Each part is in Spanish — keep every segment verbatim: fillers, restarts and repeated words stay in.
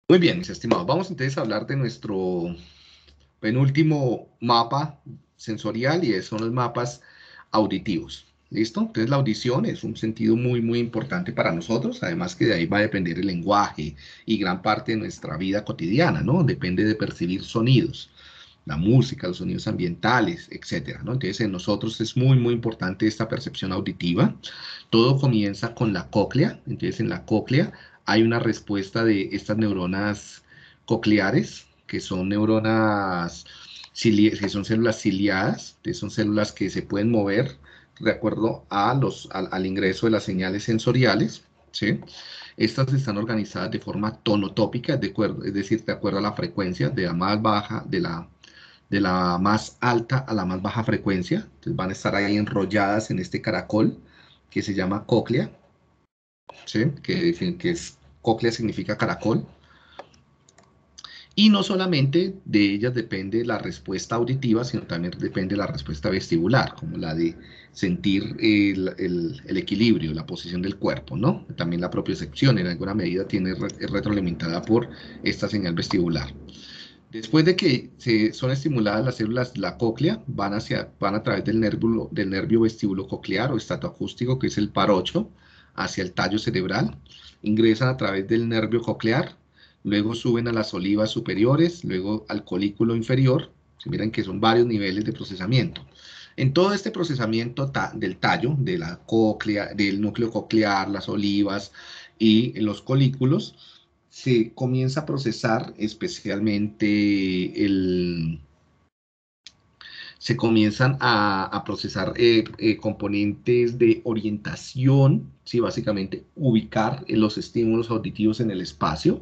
Muy bien, mis estimados. Vamos entonces a hablar de nuestro penúltimo mapa sensorial y son los mapas auditivos. ¿Listo? Entonces la audición es un sentido muy, muy importante para nosotros, además que de ahí va a depender el lenguaje y gran parte de nuestra vida cotidiana, ¿no? Depende de percibir sonidos, la música, los sonidos ambientales, etcétera, ¿no? Entonces en nosotros es muy, muy importante esta percepción auditiva. Todo comienza con la cóclea, entonces en la cóclea hay una respuesta de estas neuronas cocleares, que son neuronas, que son células ciliadas, que son células que se pueden mover de acuerdo a los, al, al ingreso de las señales sensoriales, ¿sí? Estas están organizadas de forma tonotópica, de acuerdo, es decir, de acuerdo a la frecuencia, de la más baja, de la, de la más alta a la más baja frecuencia. Entonces van a estar ahí enrolladas en este caracol que se llama cóclea, ¿sí? que, que es, cóclea significa caracol. Y no solamente de ellas depende la respuesta auditiva, sino también depende la respuesta vestibular, como la de sentir el, el, el equilibrio, la posición del cuerpo, ¿no? También la propiocepción en alguna medida tiene es retroalimentada por esta señal vestibular. Después de que se son estimuladas las células de la cóclea, van, hacia, van a través del nervio, del nervio vestibulo-coclear o estatoacústico, que es el par ocho, hacia el tallo cerebral. Ingresan a través del nervio coclear, luego suben a las olivas superiores, luego al colículo inferior. Se miran que son varios niveles de procesamiento. En todo este procesamiento ta del tallo, de la cóclea, del núcleo coclear, las olivas y los colículos, se comienza a procesar especialmente el, se comienzan a, a procesar eh, eh, componentes de orientación, ¿sí? Básicamente ubicar los estímulos auditivos en el espacio,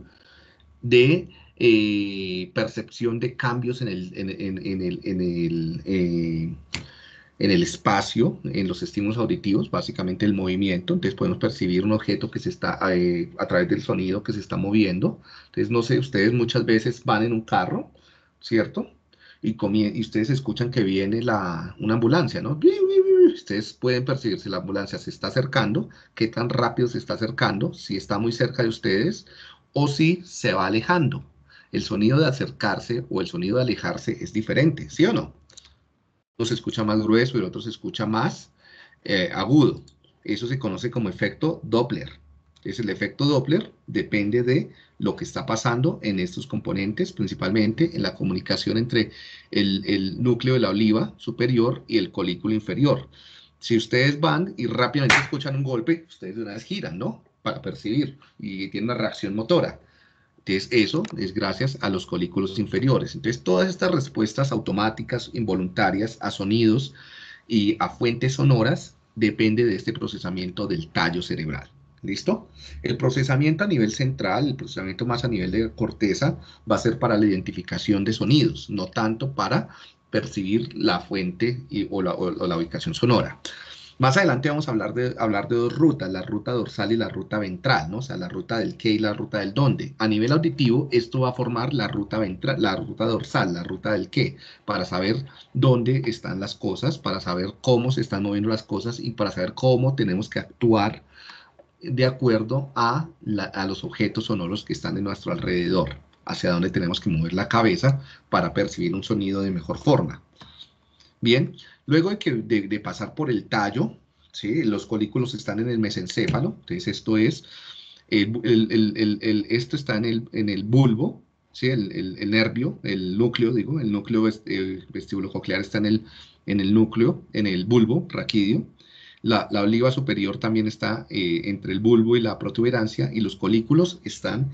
de eh, percepción de cambios en el, en, en, en el, en el eh, en el espacio, en los estímulos auditivos, básicamente el movimiento. Entonces podemos percibir un objeto que se está, eh, a través del sonido que se está moviendo. Entonces, no sé, ustedes muchas veces van en un carro, ¿cierto? Y, y ustedes escuchan que viene la, una ambulancia, ¿no? Ustedes pueden percibir si la ambulancia se está acercando, qué tan rápido se está acercando, si está muy cerca de ustedes o si se va alejando. El sonido de acercarse o el sonido de alejarse es diferente, ¿sí o no? Uno se escucha más grueso y el otro se escucha más eh, agudo. Eso se conoce como efecto Doppler. Entonces, el efecto Doppler depende de lo que está pasando en estos componentes, principalmente en la comunicación entre el, el núcleo de la oliva superior y el colículo inferior. Si ustedes van y rápidamente escuchan un golpe, ustedes de una vez giran, ¿no? Para percibir y tienen una reacción motora. Entonces, eso es gracias a los colículos inferiores. Entonces, todas estas respuestas automáticas, involuntarias, a sonidos y a fuentes sonoras, depende de este procesamiento del tallo cerebral. ¿Listo? El procesamiento a nivel central, el procesamiento más a nivel de corteza, va a ser para la identificación de sonidos, no tanto para percibir la fuente y, o, la, o, o la ubicación sonora. Más adelante vamos a hablar de, hablar de dos rutas, la ruta dorsal y la ruta ventral, ¿no? O sea, la ruta del qué y la ruta del dónde. A nivel auditivo, esto va a formar la ruta ventral, la ruta dorsal, la ruta del qué, para saber dónde están las cosas, para saber cómo se están moviendo las cosas y para saber cómo tenemos que actuar de acuerdo a, la, a los objetos sonoros que están en nuestro alrededor, hacia dónde tenemos que mover la cabeza para percibir un sonido de mejor forma. Bien, luego de, que, de, de pasar por el tallo, ¿sí? Los colículos están en el mesencéfalo, entonces esto es, el, el, el, el, esto está en el, en el bulbo, ¿sí? el, nervio, el núcleo, digo, el núcleo eh, vestibulo-coclear está en el, en el núcleo, en el bulbo raquídeo. La, la oliva superior también está eh, entre el bulbo y la protuberancia, y los colículos están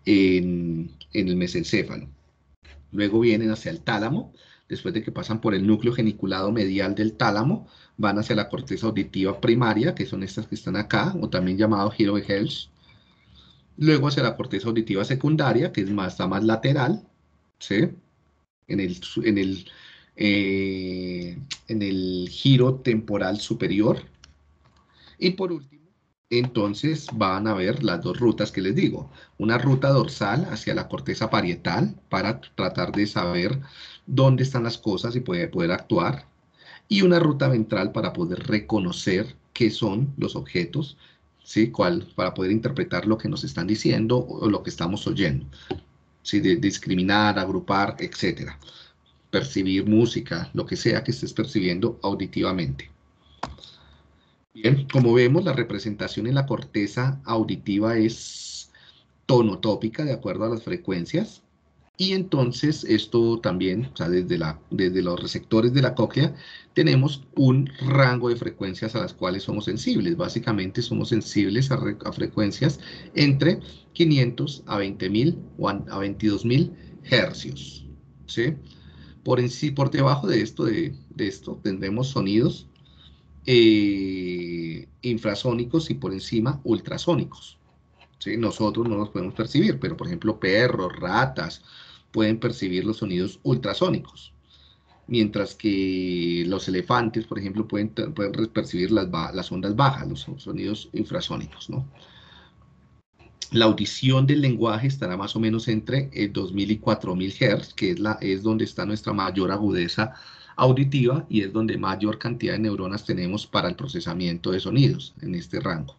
en, en el mesencéfalo. Luego vienen hacia el tálamo, después de que pasan por el núcleo geniculado medial del tálamo, van hacia la corteza auditiva primaria, que son estas que están acá, o también llamado giro de Helms. Luego hacia la corteza auditiva secundaria, que es más, está más lateral, ¿sí? En el, en el, eh, en el giro temporal superior. Y por último, entonces van a ver las dos rutas que les digo. Una ruta dorsal hacia la corteza parietal para tratar de saber dónde están las cosas y poder, poder actuar. Y una ruta ventral para poder reconocer qué son los objetos, ¿sí? Cuál, para poder interpretar lo que nos están diciendo o lo que estamos oyendo. ¿sí? De discriminar, agrupar, etcétera. Percibir música, lo que sea que estés percibiendo auditivamente. Bien, como vemos, la representación en la corteza auditiva es tonotópica de acuerdo a las frecuencias. Y entonces esto también, o sea, desde, la, desde los receptores de la cóclea, tenemos un rango de frecuencias a las cuales somos sensibles. Básicamente somos sensibles a, re, a frecuencias entre quinientos a veinte mil o a, a veintidós mil hercios. ¿Sí? Por, en sí, por debajo de esto, de, de esto tendremos sonidos eh, infrasónicos y por encima ultrasónicos. ¿Sí? Nosotros no los podemos percibir, pero por ejemplo perros, ratas, pueden percibir los sonidos ultrasónicos, mientras que los elefantes, por ejemplo, pueden, pueden percibir las, las ondas bajas, los sonidos infrasónicos, ¿no? La audición del lenguaje estará más o menos entre eh, dos mil y cuatro mil hertz, que es, la, es donde está nuestra mayor agudeza auditiva y es donde mayor cantidad de neuronas tenemos para el procesamiento de sonidos en este rango.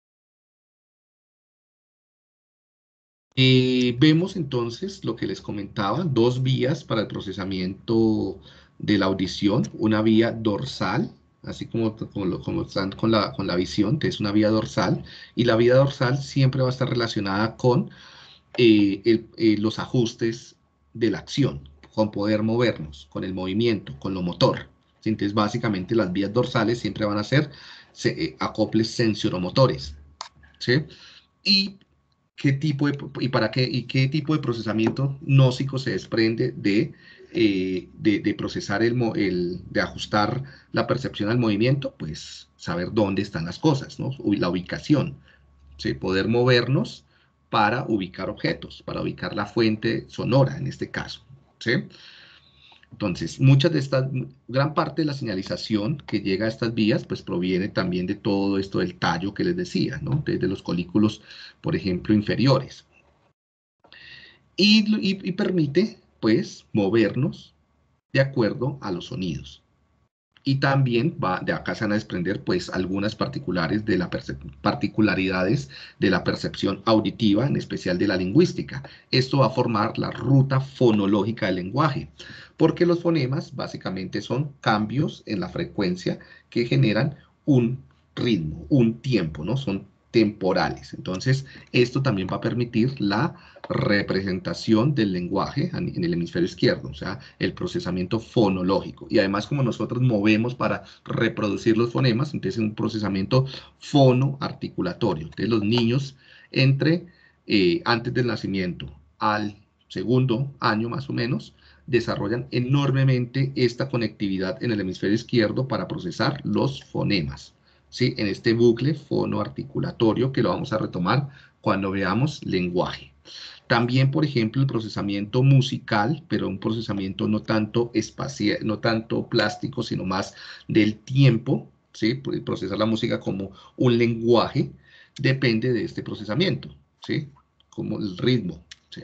Eh, vemos entonces lo que les comentaba, dos vías para el procesamiento de la audición, una vía dorsal, así como, como, lo, como están con la, con la visión, que es una vía dorsal, y la vía dorsal siempre va a estar relacionada con eh, el, eh, los ajustes de la acción, con poder movernos, con el movimiento, con lo motor. Entonces, básicamente las vías dorsales siempre van a ser se, eh, acoples sensoromotores, ¿sí? Y qué tipo de, y para qué, y qué tipo de procesamiento gnósico se desprende de, eh, de, de, procesar el, el, de ajustar la percepción al movimiento, pues saber dónde están las cosas, ¿no? La ubicación, ¿sí? Poder movernos para ubicar objetos, para ubicar la fuente sonora en este caso, ¿sí? Entonces, muchas de estas, gran parte de la señalización que llega a estas vías, pues proviene también de todo esto del tallo que les decía, ¿no? Desde los colículos, por ejemplo, inferiores. Y, y, y permite, pues, movernos de acuerdo a los sonidos. Y también va, de acá se van a desprender, pues, algunas particulares de la particularidades de la percepción auditiva, en especial de la lingüística. Esto va a formar la ruta fonológica del lenguaje, porque los fonemas básicamente son cambios en la frecuencia que generan un ritmo, un tiempo, ¿no? Son temporales. Entonces, esto también va a permitir la representación del lenguaje en el hemisferio izquierdo, o sea, el procesamiento fonológico. Y además, como nosotros movemos para reproducir los fonemas, entonces es un procesamiento fonoarticulatorio. Entonces, los niños entre eh, antes del nacimiento al segundo año más o menos, desarrollan enormemente esta conectividad en el hemisferio izquierdo para procesar los fonemas, ¿sí? En este bucle fonoarticulatorio que lo vamos a retomar cuando veamos lenguaje. También, por ejemplo, el procesamiento musical, pero un procesamiento no tanto espacial, no tanto plástico, sino más del tiempo, ¿sí? Procesar la música como un lenguaje depende de este procesamiento, ¿sí? Como el ritmo, ¿sí?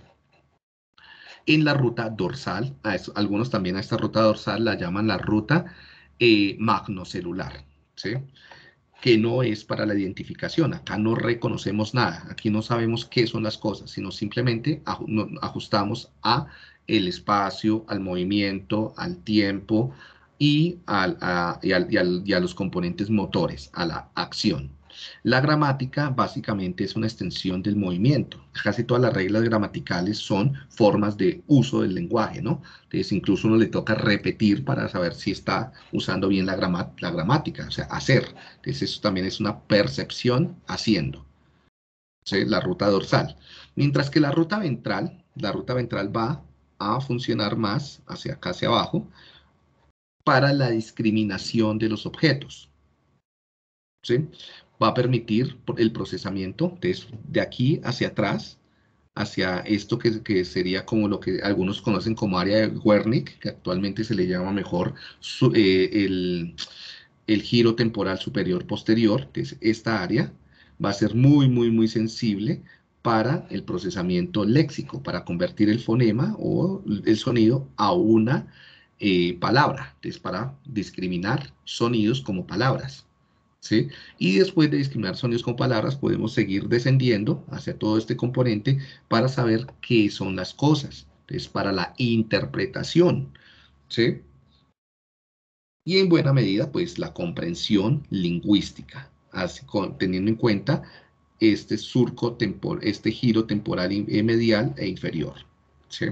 En la ruta dorsal, a eso, algunos también a esta ruta dorsal la llaman la ruta eh, magnocelular, ¿sí? Que no es para la identificación. Acá no reconocemos nada, aquí no sabemos qué son las cosas, sino simplemente ajustamos a el espacio, al movimiento, al tiempo y, al, a, y, al, y, al, y a los componentes motores, a la acción. La gramática básicamente es una extensión del movimiento. Casi todas las reglas gramaticales son formas de uso del lenguaje, ¿no? Entonces incluso uno le toca repetir para saber si está usando bien la, grama, la gramática, o sea, hacer. Entonces eso también es una percepción haciendo, ¿sí? La ruta dorsal. Mientras que la ruta ventral, la ruta ventral va a funcionar más hacia acá, hacia abajo, para la discriminación de los objetos, ¿sí? Va a permitir el procesamiento de, de aquí hacia atrás, hacia esto que, que, sería como lo que algunos conocen como área de Wernicke, que actualmente se le llama mejor su, eh, el, el giro temporal superior posterior, que es esta área, va a ser muy, muy, muy sensible para el procesamiento léxico, para convertir el fonema o el sonido a una eh, palabra, es para discriminar sonidos como palabras, ¿sí? Y después de discriminar sonidos con palabras, podemos seguir descendiendo hacia todo este componente para saber qué son las cosas. Entonces, para la interpretación, ¿sí? Y en buena medida, pues, la comprensión lingüística, así, con, teniendo en cuenta este surco temporal, este giro temporal y, medial e inferior, ¿sí?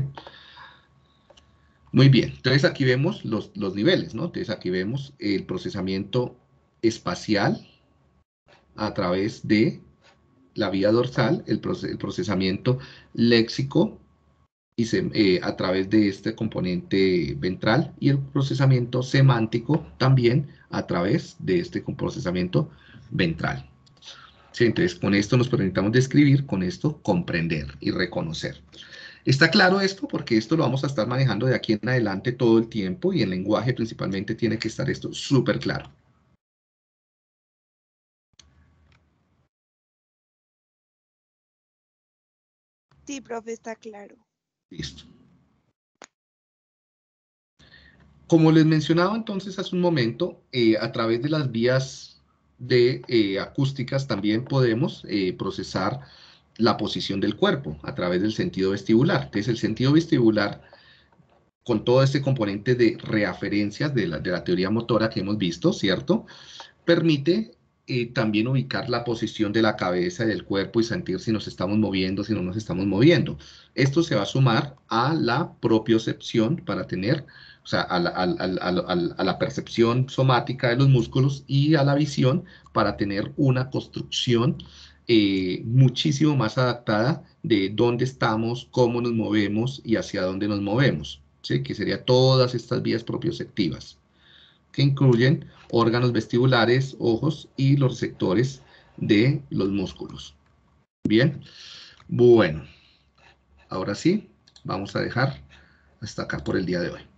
Muy bien, entonces aquí vemos los, los niveles, ¿no? Entonces aquí vemos el procesamiento espacial a través de la vía dorsal, el, proces el procesamiento léxico y se, eh, a través de este componente ventral y el procesamiento semántico también a través de este procesamiento ventral. Sí, entonces con esto nos permitamos describir, con esto comprender y reconocer. ¿Está claro esto? Porque esto lo vamos a estar manejando de aquí en adelante todo el tiempo y en lenguaje principalmente tiene que estar esto súper claro. Sí, profe, está claro. Listo. Como les mencionaba entonces hace un momento, eh, a través de las vías de eh, acústicas también podemos eh, procesar la posición del cuerpo a través del sentido vestibular. Entonces el sentido vestibular, con todo este componente de reaferencias de la, de la teoría motora que hemos visto, ¿cierto? Permite eh, también ubicar la posición de la cabeza y del cuerpo y sentir si nos estamos moviendo, si no nos estamos moviendo. Esto se va a sumar a la propiocepción para tener, o sea, a la, a, a, a, a la percepción somática de los músculos y a la visión para tener una construcción eh, muchísimo más adaptada de dónde estamos, cómo nos movemos y hacia dónde nos movemos, ¿sí? Que serían todas estas vías propioceptivas, que incluyen órganos vestibulares, ojos y los receptores de los músculos. Bien, bueno, ahora sí, vamos a dejar hasta acá por el día de hoy.